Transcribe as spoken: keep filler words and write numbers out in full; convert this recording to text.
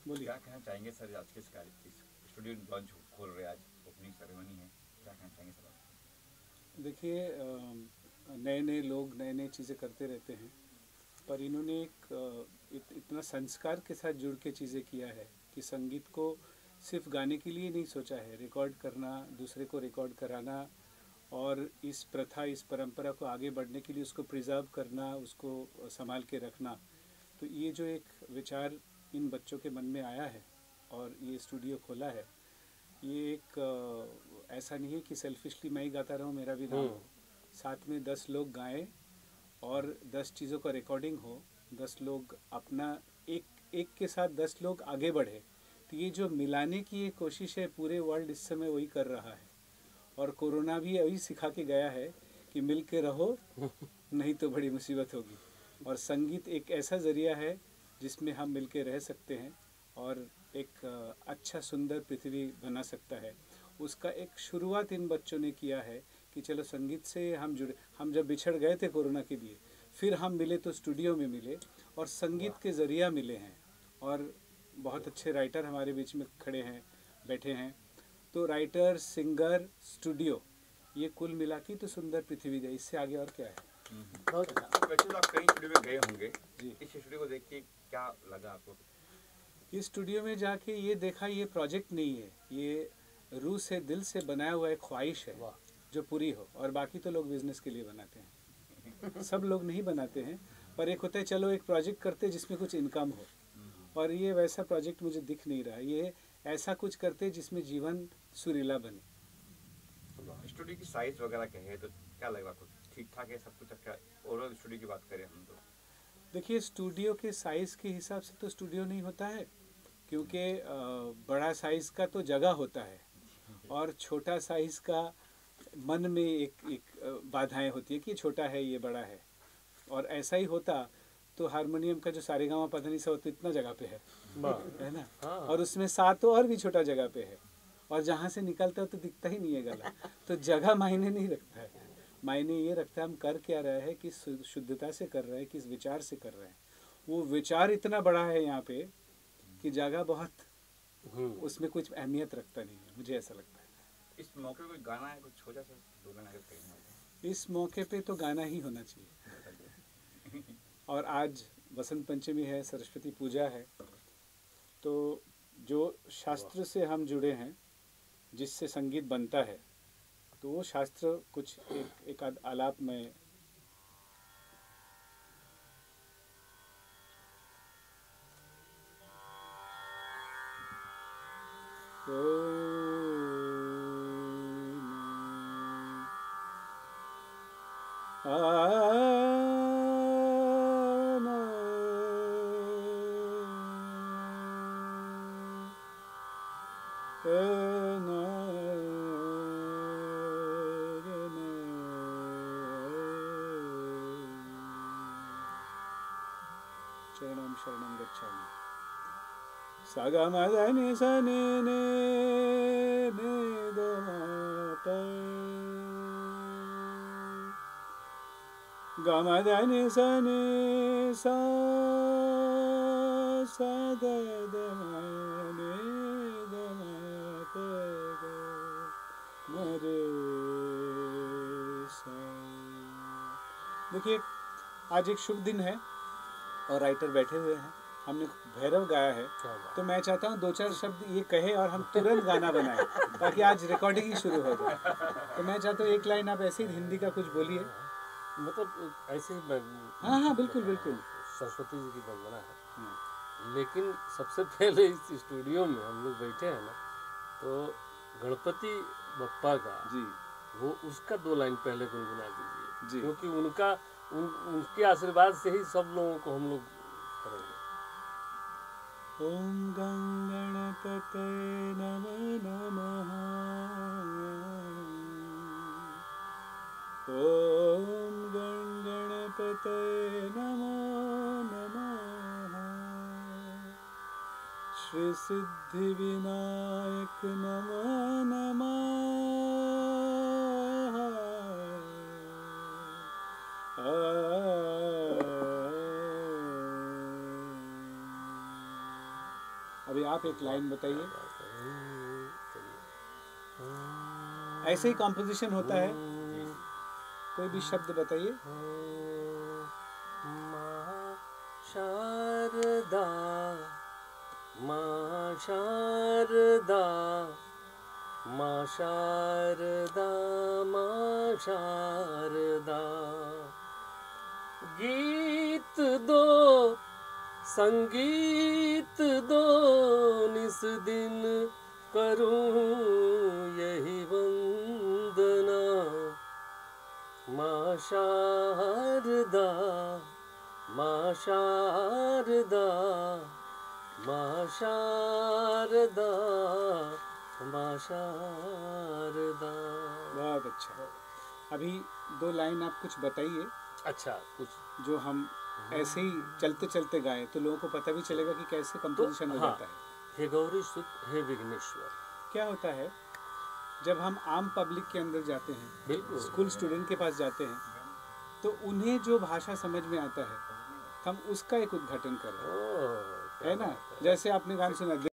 बोलिए। क्या कहना चाहेंगे सर आज के इस कार्य इस स्टूडियो लॉन्च खोल रहे हैं, आज ओपनिंग सेरेमनी है, क्या कहना चाहेंगे सर आप? देखिए, नए नए लोग नए नए चीज़ें करते रहते हैं, पर इन्होंने एक अ, इत, इतना संस्कार के साथ जुड़ के चीज़ें किया है कि संगीत को सिर्फ गाने के लिए नहीं सोचा है, रिकॉर्ड करना, दूसरे को रिकॉर्ड कराना, और इस प्रथा इस परंपरा को आगे बढ़ने के लिए उसको प्रिजर्व करना, उसको संभाल के रखना। तो ये जो एक विचार इन बच्चों के मन में आया है और ये स्टूडियो खोला है, ये एक अ, ऐसा नहीं है कि सेल्फिशली मैं ही गाता रहूँ, मेरा भी नाम हो। साथ में दस लोग गाएं और दस चीज़ों का रिकॉर्डिंग हो, दस लोग अपना, एक एक के साथ दस लोग आगे बढ़े। तो ये जो मिलाने की ये कोशिश है, पूरे वर्ल्ड इस समय वही कर रहा है। और कोरोना भी अभी सिखा के गया है कि मिल के रहो, नहीं तो बड़ी मुसीबत होगी। और संगीत एक ऐसा ज़रिया है जिसमें हम मिल के रह सकते हैं और एक अच्छा सुंदर पृथ्वी बना सकता है। उसका एक शुरुआत इन बच्चों ने किया है कि चलो संगीत से हम जुड़े। हम जब बिछड़ गए थे कोरोना के लिए, फिर हम मिले तो स्टूडियो में मिले और संगीत के ज़रिया मिले हैं। और बहुत अच्छे राइटर हमारे बीच में खड़े हैं, बैठे हैं। तो राइटर, सिंगर, स्टूडियो, ये कुल मिला के तो सुंदर पृथ्वी है। इससे आगे और क्या है। बहुत वैसे तो आप कई स्टूडियो में गए होंगे जी। इस स्टूडियो को देख के क्या लगा आपको? इस स्टूडियो में जाके ये देखा, ये प्रोजेक्ट नहीं है, ये रूह से दिल से बनाया हुआ एक ख्वाहिश है जो पूरी हो। और बाकी तो लोग बिजनेस के लिए बनाते हैं, सब लोग नहीं बनाते हैं, पर एक होता है चलो एक प्रोजेक्ट करते हैं जिसमें कुछ इनकम हो। और ये वैसा प्रोजेक्ट मुझे दिख नहीं रहा। ये ऐसा कुछ करते हैं जिसमें जीवन सुरीला बने। स्टूडियो की साइज वगैरह क्या है, तो क्या लगा आपको? ठीक ठाक है सब कुछ? क्या ओवरऑल स्टूडियो की बात करें हम तो देखिए, स्टूडियो के साइज़ के हिसाब से तो स्टूडियो नहीं होता है, क्योंकि बड़ा साइज़ का तो जगह होता है और छोटा साइज़ का मन में एक एक बाधाएं होती है कि छोटा है, ये बड़ा है। और ऐसा ही होता तो हारमोनियम का जो सारेगामा पधनी सा होता इतना जगह पे है, है ना। और उसमें सा तो और भी छोटा जगह पे है, और जहाँ से निकलता है तो दिखता ही नहीं है गला। तो जगह मायने नहीं रखता है, मायने ये रखता है हम कर क्या रहे हैं, किस शुद्धता से कर रहे हैं, किस विचार से कर रहे हैं। वो विचार इतना बड़ा है यहाँ पे कि जगह बहुत, उसमें कुछ अहमियत रखता नहीं है, मुझे ऐसा लगता है। इस मौके पे कोई गाना है, कुछ हो जाए दो गाना अगर कहीं हो? इस मौके पे तो गाना ही होना चाहिए। और आज वसंत पंचमी है, सरस्वती पूजा है, तो जो शास्त्र से हम जुड़े हैं, जिससे संगीत बनता है, तो वो शास्त्र कुछ एक एक आध आलाप में शरणम शरणम गच्छामि। सागमदनि सनि ने ने द प गमदनि सनि सा सा द द ने द प ग म रे सा। देखिए, आज एक शुभ दिन है और राइटर बैठे हुए हैं, हमने भैरव गाया है, तो मैं चाहता हूँ दो चार शब्द ये कहे और हम तुरंत गाना बनाएं ताकि आज रिकॉर्डिंग ही शुरू हो जाए। तो मैं चाहता हूँ एक लाइन आप ऐसे ही हिंदी का कुछ बोलिए। मतलब ऐसे ही हाँ हाँ बिल्कुल बिल्कुल, सरस्वती जी की वंदना है। लेकिन सबसे पहले इस स्टूडियो में हम लोग बैठे हैं ना, तो गणपति बप्पा का जी वो उसका दो लाइन पहले गुनगुना दीजिए जी। क्योंकि उनका उन उनके आशीर्वाद से ही सब लोगों को हम लोग करेंगे। ओम गं गणपतये नमः नमः, ओम गं गणपतये नमो नमः, श्री सिद्धि विनायक नमो नमः। अभी आप एक लाइन बताइए। ऐसे ही कॉम्पोजिशन होता है, कोई भी शब्द बताइए। माँ शारदा, माँ शारदा, माँ शारदा, माँ शारदा, गीत दो संगीत दो, निस दिन करूं यही वंदना। माँ शारदा, माँ शारदा, माँ शारदा, माँ शारदा। बहुत अच्छा। अभी दो लाइन आप कुछ बताइए। अच्छा, कुछ जो हम ऐसे ही चलते चलते गाएं तो लोगों को पता भी चलेगा कि कैसे कंपोजिशन हो हाँ, जाता है। हे गौरी सुत, हे विघ्नेश्वर। क्या होता है जब हम आम पब्लिक के अंदर जाते हैं, बिल्कुल। स्कूल स्टूडेंट के पास जाते हैं, तो उन्हें जो भाषा समझ में आता है हम उसका एक उद्घाटन कर रहे हैं, ओह, क्या है ना। बात है। जैसे आपने गाना सुना